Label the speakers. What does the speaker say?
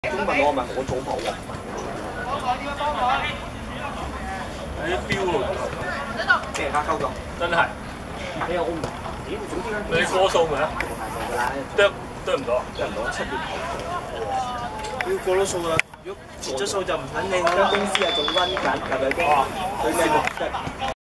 Speaker 1: 中文我咪我早跑喎。
Speaker 2: 啲標喎，
Speaker 1: 俾人家溝咗。
Speaker 2: 真係。
Speaker 1: 係啊，我唔點總之咧。
Speaker 2: 你過數未啊？得唔到？
Speaker 1: 得唔到7月頭。要過到數啦，如果截咗數就唔肯定啦。公司係仲温緊，係咪先？佢咩目的？